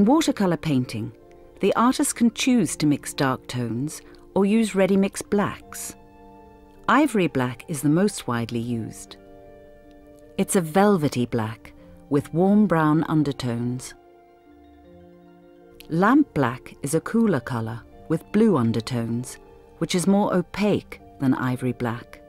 In watercolour painting, the artist can choose to mix dark tones or use ready-mixed blacks. Ivory black is the most widely used. It's a velvety black with warm brown undertones. Lamp black is a cooler colour with blue undertones, which is more opaque than ivory black.